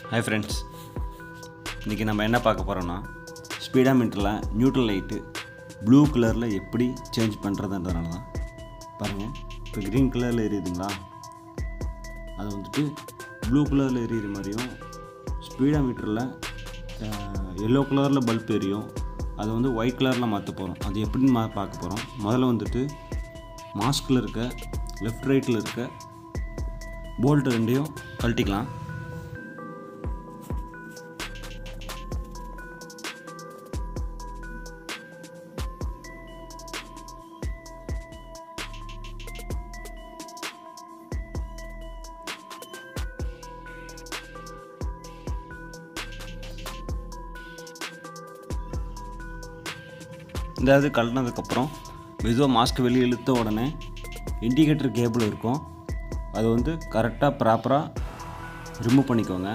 Hi friends, இன்றைக்கி நம்ம என்ன பார்க்க போகிறோம்னா ஸ்பீடாமீட்டரில் நியூட்ரல் லைட்டு ப்ளூ கலரில் எப்படி சேஞ்ச் பண்ணுறதுன்றதுனால தான். பாருங்கள், இப்போ க்ரீன் கலரில் எரியுதுங்களா, அது வந்துட்டு ப்ளூ கலரில் எரியுற மாதிரியும், ஸ்பீடாமீட்டரில் எல்லோ கலரில் பல்ப் எரியும், அதை வந்து ஒயிட் கலரில் மாற்ற போகிறோம். அது எப்படின்னு பார்க்க போகிறோம். முதல்ல வந்துட்டு மாஸ்கில் இருக்க லெஃப்ட் ரைட்டில் இருக்க போல்ட்டு ரெண்டையும் கழட்டிக்கலாம். இந்த இது கழட்டினதுக்கப்புறம் மெதுவாக மாஸ்க் வெளியே இழுத்த உடனே இண்டிகேட்டர் கேபிள் இருக்கும், அது வந்து கரெக்டாக ப்ராப்பராக ரிமூவ் பண்ணிக்கோங்க.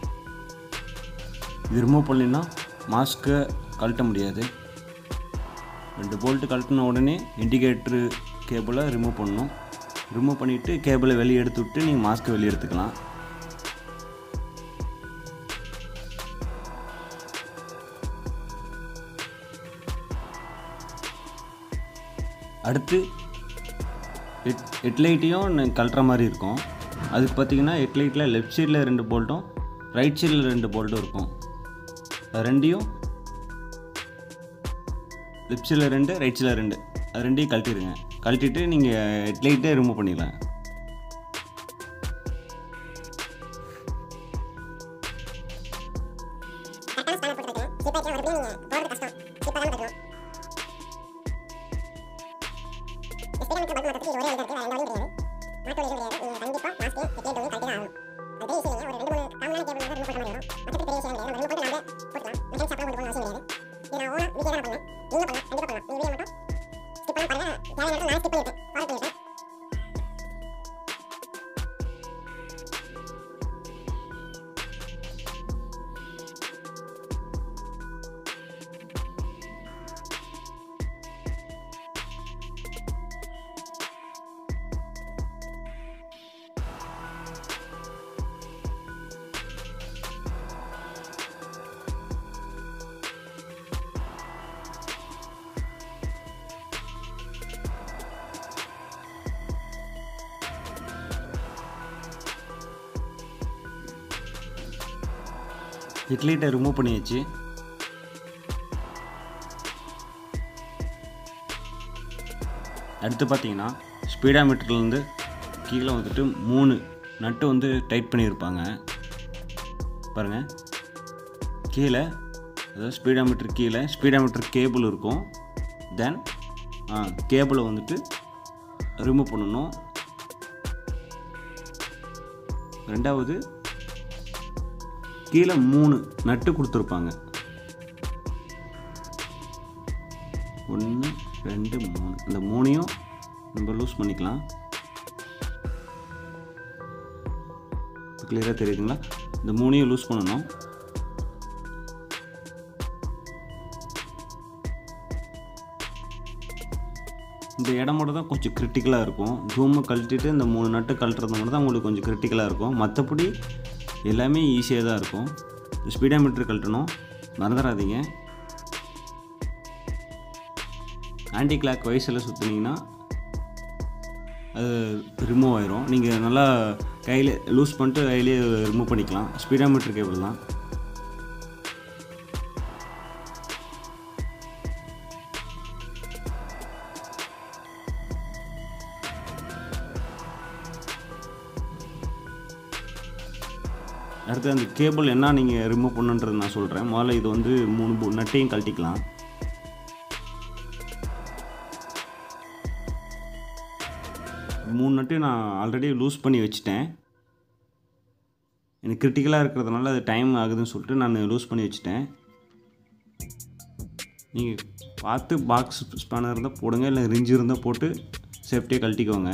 இது ரிமூவ் பண்ணினா மாஸ்க்கை கழட்ட முடியாது. 2 போல்ட்டு கழட்டின உடனே இண்டிகேட்டரு கேபிளை ரிமூவ் பண்ணணும். ரிமூவ் பண்ணிவிட்டு கேபிளை வெளியே எடுத்து விட்டு நீங்கள் மாஸ்க்கை வெளியே எடுத்துக்கலாம். அடுத்து ஹெட்லைட்டையும் கழட்டுற மாதிரி இருக்கும். அதுக்கு பார்த்தீங்கன்னா ஹெட்லைட்டில் லெஃப்ட் சைடில் 2 போல்ட்டும் ரைட் சைடில் 2 போல்ட்டும் இருக்கும். அது ரெண்டையும் லெஃப்ட் சைடில் 2 ரைட் சைடில் 2 அது ரெண்டையும் கழட்டிடுங்க. கழட்டிட்டு நீங்கள் ஹெட்லைட்டே ரிமூவ் பண்ணிடலாம். ஹெட்லைட்டை ரிமூவ் பண்ணியாச்சு. அடுத்து பார்த்தீங்கன்னா ஸ்பீடாமீட்டர்லேருந்து கீழே வந்துட்டு 3 நட்டு வந்து டைட் பண்ணியிருப்பாங்க. பாருங்கள், கீழே அதாவது ஸ்பீடாமீட்டர் கீழே ஸ்பீடாமீட்டர் கேபிள் இருக்கும். தென் கேபிளை வந்துட்டு ரிமூவ் பண்ணணும். ரெண்டாவது கீழே 3 நட்டு கொடுத்துருப்பாங்க. 1 2 3 இந்த 3ஐயும் நம்ம லூஸ் பண்ணிக்கலாம். கிளியராக தெரியுதுங்களா? இந்த 3ஐயும் லூஸ் பண்ணணும். இந்த இடம் மட்டும் தான் கொஞ்சம் கிரிட்டிக்கலாக இருக்கும். ஜூமை கழட்டிட்டு இந்த 3 நட்டு கழட்டுறது மட்டும் தான் உங்களுக்கு கொஞ்சம் கிரிட்டிக்கலாக இருக்கும். மற்றபடி எல்லாமே ஈஸியாக தான் இருக்கும். ஸ்பீடாமீட்டர் கழட்டணும், மறந்துடாதீங்க. ஆன்டி கிளாக் வைஸில் சுற்றினீங்கன்னா அது ரிமூவ் ஆயிரும். நீங்கள் நல்லா கையில் லூஸ் பண்ணிட்டு கையிலே ரிமூவ் பண்ணிக்கலாம். ஸ்பீடாமீட்டர் கேபிள் தான். அடுத்து அந்த கேபிள் என்ன நீங்கள் ரிமூவ் பண்ணுன்றது நான் சொல்கிறேன். முதல்ல இது வந்து 3 நட்டையும் கழட்டிக்கலாம். மூணு நட்டையும் நான் ஆல்ரெடி லூஸ் பண்ணி வச்சுட்டேன். எனக்கு கிரிட்டிக்கலாக இருக்கிறதுனால அது டைம் ஆகுதுன்னு சொல்லிட்டு நான் லூஸ் பண்ணி வச்சுட்டேன். நீங்கள் பார்த்து பாக்ஸ் ஸ்பேனர் இருந்தால் போடுங்க, இல்லை ரிஞ்சு இருந்தால் போட்டு சேஃப்டியாக கழட்டிக்கோங்க.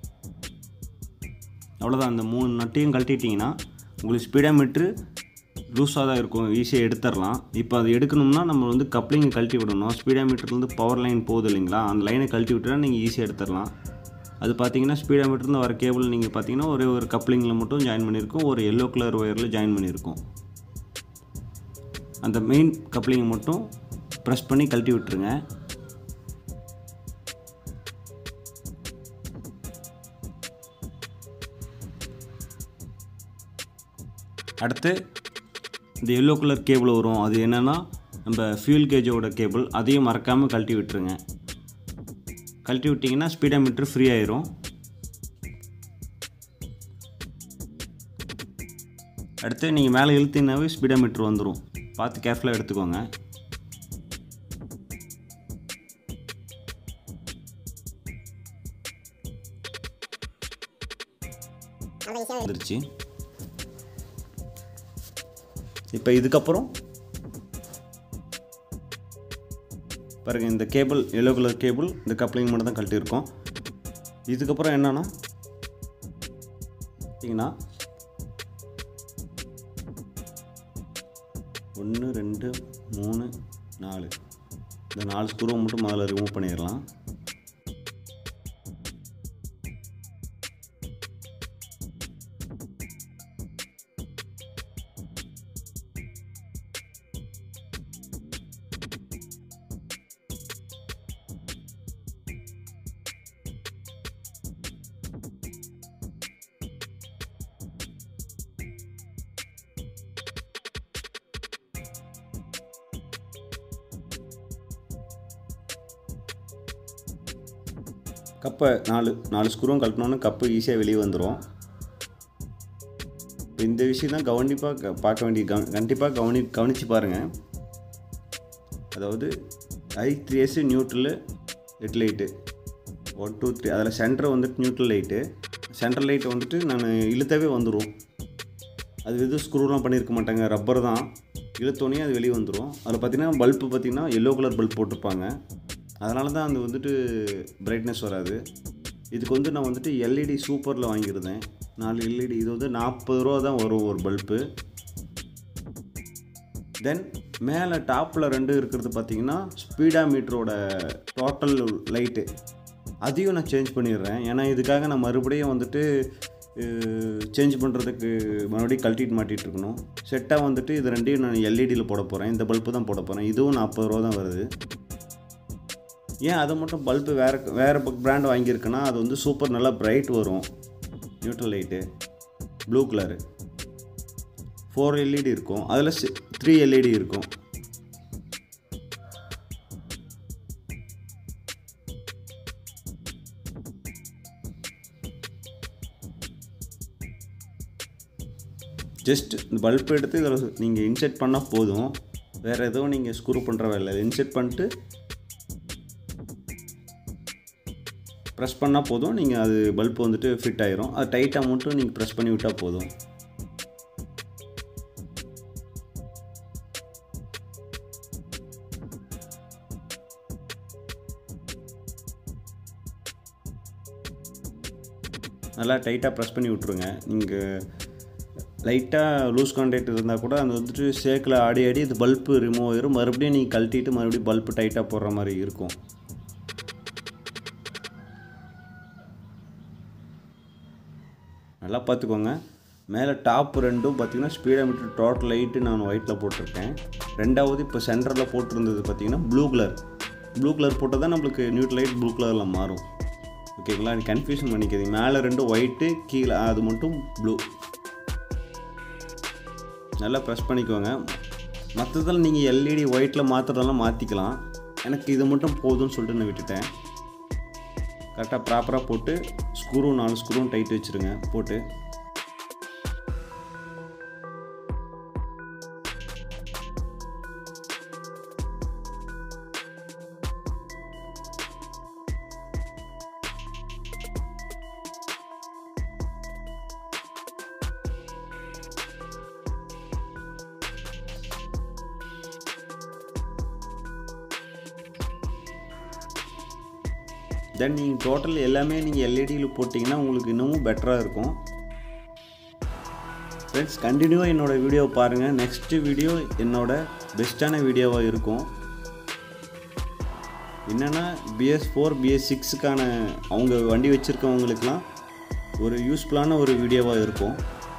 அவ்வளோதான். அந்த 3 நட்டையும் கழட்டிட்டிங்கன்னா உங்களுக்கு ஸ்பீடாமீட்ரு லூஸாக தான் இருக்கும், ஈஸியாக எடுத்துடலாம். இப்போ அது எடுக்கணும்னா நம்ம வந்து கப்ளிங்கை கழட்டி விடணும். ஸ்பீடா மீட்டர்லேருந்து பவர் லைன் போகுது இல்லைங்களா, அந்த லைனை கழட்டி விட்டுனா நீங்கள் ஈஸியாக எடுத்துடலாம். அது பார்த்தீங்கன்னா ஸ்பீடா மீட்டர்லேருந்து வர கேபிள் நீங்கள் பார்த்தீங்கன்னா ஒரே ஒரு கப்ளிங்கில் மட்டும் ஜாயின் பண்ணியிருக்கோம், ஒரு எல்லோ கலர் ஒயரில் ஜாயின் பண்ணியிருக்கோம். அந்த மெயின் கப்ளிங்கை மட்டும் ப்ரெஸ் பண்ணி கழட்டி விட்டுருங்க. அடுத்து இந்த எல்லோ கலர் கேபிள் வரும், அது என்னென்னா நம்ம ஃபியூல் கேஜோட கேபிள், அதையும் மறக்காமல் கழட்டி விட்டுருங்க. கழட்டி விட்டிங்கன்னா ஸ்பீடா மீட்டர் ஃப்ரீ ஆயிரும். அடுத்து நீங்கள் மேலே இழுத்தீங்கன்னாவே ஸ்பீடா மீட்டர் வந்துடும். பார்த்து கேர்ஃபுல்லாக எடுத்துக்கோங்க. வந்துருச்சு. இப்போ இதுக்கப்புறம் பாருங்கள், இந்த கேபிள் எல்லோ கலர் கேபிள் இந்த கப்ளிங் மட்டும் தான் கழட்டியிருக்கோம். இதுக்கப்புறம் என்னன்னா பார்த்தீங்கன்னா 1 2 3 4 இந்த 4 ஸ்க்ரூவை மட்டும் முதல்ல ரிமூவ் பண்ணிடலாம். கப்பை 4 ஸ்க்ரூவும் கழட்டினோன்னு கப்பு ஈஸியாக வெளியே வந்துடும். இப்போ இந்த விஷயம் தான் கண்டிப்பாக கவனித்து பாருங்கள். அதாவது I3S நியூட்ரலு ஹெட் லைட்டு 1 2 3 அதில் சென்டர் வந்துட்டு நியூட்ரல் லைட்டு. சென்ட்ரல் லைட்டை வந்துட்டு நான் இழுத்தவே வந்துடும். அது எதுவும் ஸ்க்ரூலாம் பண்ணியிருக்க மாட்டாங்க, ரப்பர் தான். இழுத்தோன்னே அது வெளியே வந்துடும். அதில் பார்த்திங்கன்னா பல்ப்பு பார்த்திங்கன்னா எல்லோ கலர் பல்ப் போட்டிருப்பாங்க, அதனால தான் அது வந்துட்டு பிரைட்னஸ் வராது. இதுக்கு வந்து நான் வந்துட்டு எல்இடி சூப்பரில் வாங்கியிருந்தேன், 4 எல்இடி. இது வந்து 40 ரூபா தான் வரும் ஒரு பல்ப்பு. தென் மேலே டாப்பில் 2 இருக்கிறது பார்த்திங்கன்னா ஸ்பீடா மீட்டரோட டோட்டல் லைட்டு, அதையும் நான் சேஞ்ச் பண்ணிடுறேன். ஏன்னா இதுக்காக நான் மறுபடியும் வந்துட்டு சேஞ்ச் பண்ணுறதுக்கு மறுபடியும் கழட்டிட்டு மாட்டிகிட்டு இருக்கணும். செட்டாக வந்துட்டு இது 2யும் நான் எல்இடியில் போட போகிறேன். இந்த பல்ப்பு தான் போட போகிறேன். இதுவும் 40 ரூபா தான் வருது. ஏன் அதை மட்டும் பல்ப்பு வேறு பிராண்ட் வாங்கியிருக்குன்னா அது வந்து சூப்பர் நல்லா பிரைட் வரும். Neutral light blue colour 4 LED இருக்கும், அதில் 3 எல்இடி இருக்கும். ஜஸ்ட் இந்த பல்ப் எடுத்து இதில் நீங்கள் இன்செர்ட் பண்ணால் போதும், வேறு எதுவும் நீங்கள் ஸ்க்ரூ பண்ணுற வேலை. இன்செர்ட் பண்ணிட்டு ப்ரெஸ் பண்ணால் போதும், நீங்கள் அது பல்ப் வந்துட்டு ஃபிட் ஆயிரும். அது டைட்டாக மட்டும் நீங்கள் ப்ரெஸ் பண்ணி விட்டால் போதும். நல்லா டைட்டாக ப்ரெஸ் பண்ணி விட்ருங்க. நீங்கள் லைட்டாக லூஸ் கான்டாக்ட் இருந்தால் கூட அது வந்துட்டு சேக்கில் ஆடி இது பல்ப்பு ரிமூவ் ஆயிரும். மறுபடியும் நீங்கள் கழட்டிட்டு மறுபடியும் பல்ப்பு டைட்டாக போடுற மாதிரி இருக்கும். நல்லா பார்த்துக்கோங்க. மேலே டாப் 2ம் பார்த்திங்கன்னா ஸ்பீடா மீட்டர் டோட்டல் லைட்டு நான் ஒயிட்டில் போட்டிருக்கேன். 2வது இப்போ சென்டரில் போட்டிருந்தது பார்த்திங்கன்னா ப்ளூ கலர் போட்டால் தான் நம்மளுக்கு நியூட்ரல் லைட் ப்ளூ கலரில் மாறும். ஓகேங்களா, நீ கன்ஃபியூஷன் பண்ணிக்காதீங்க. மேலே 2 ஒயிட்டு, கீழே அது மட்டும் ப்ளூ. நல்லா ப்ரெஸ் பண்ணிக்கோங்க. மற்றதில் நீங்கள் எல்இடி ஒயிட்டில் மாற்றுறதெல்லாம் மாற்றிக்கலாம். எனக்கு இது மட்டும் போதும்னு சொல்லிட்டு நான் விட்டுட்டேன். கரெக்டாக ப்ராப்பராக போட்டு 4 ஸ்க்ரூவும் டைட் வச்சுருங்க. போட்டு தென் நீங்கள் டோட்டல் எல்லாமே நீங்கள் எல்இடியில் போட்டிங்கன்னா உங்களுக்கு இன்னமும் பெட்டராக இருக்கும். ஃப்ரெண்ட்ஸ் கண்டினியூவாக என்னோடய வீடியோ பாருங்கள். நெக்ஸ்ட்டு வீடியோ என்னோட பெஸ்ட்டான வீடியோவாக இருக்கும். என்னென்னா BS4 BS6க்கான அவங்க வண்டி வச்சுருக்கவங்களுக்கெலாம் ஒரு யூஸ்ஃபுல்லான ஒரு வீடியோவாக இருக்கும்.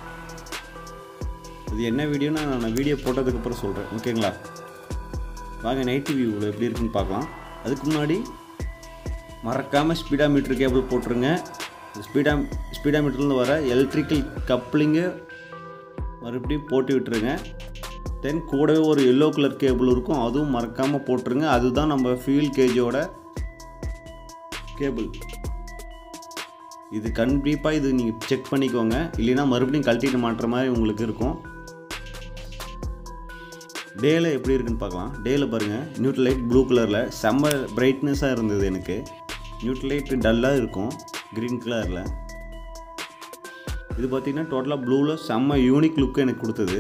இது என்ன வீடியோனா நான் வீடியோ போட்டதுக்கப்புறம் சொல்கிறேன், ஓகேங்களா? வாங்க நைட் வியூவில் எப்படி இருக்குன்னு பார்க்கலாம். அதுக்கு முன்னாடி மறக்காமல் ஸ்பீடாமீட்டர் கேபிள் போட்டுருங்க. ஸ்பீடாமீட்டர்லேருந்து வர எலக்ட்ரிக்கல் கப்ளிங்கு மறுபடியும் போட்டு விட்டுருங்க. தென் கூடவே ஒரு எல்லோ கலர் கேபிள் இருக்கும், அதுவும் மறக்காமல் போட்டுருங்க. அதுதான் நம்ம ஃபியூல் கேஜோட கேபிள். இது கண்டிப்பாக இது நீங்கள் செக் பண்ணிக்கோங்க, இல்லைன்னா மறுபடியும் கழட்டிட்டு மாட்டுற மாதிரி உங்களுக்கு இருக்கும். டேயில் எப்படி இருக்குன்னு பார்க்கலாம். டேயில் பாருங்கள், நியூட்ரல் லைட் ப்ளூ கலரில் செம்ம பிரைட்னஸாக இருந்தது. எனக்கு நியூட்ரல் லைட் டல்லாக இருக்கும் க்ரீன் கலரில். இது பார்த்திங்கன்னா டோட்டலாக ப்ளூவில் செம்ம யூனிக் லுக்கு எனக்கு கொடுத்தது.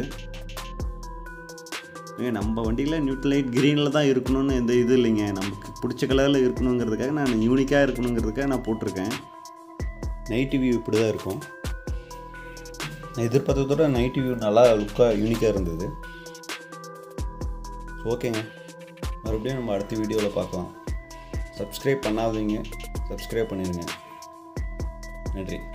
நம்ம வண்டியில் நியூட்ரல் லைட் க்ரீனில் தான் இருக்கணும்னு எந்த இது இல்லைங்க. நமக்கு பிடிச்ச கலரில் இருக்கணுங்கிறதுக்காக நான் யூனிக்காக இருக்கணுங்கிறதுக்காக நான் போட்டிருக்கேன். நைட் வியூ இப்படி தான் இருக்கும். நான் எதிர்பார்த்ததோட நைட் வியூ நல்லா லுக்காக யூனிக்காக இருந்தது. ஓகேங்க, மறுபடியும் நம்ம அடுத்த வீடியோவில் பார்க்கலாம். சப்ஸ்கிரைப் பண்ணாதீங்க, சப்ஸ்கிரைப் பண்ணிடுங்க. நன்றி.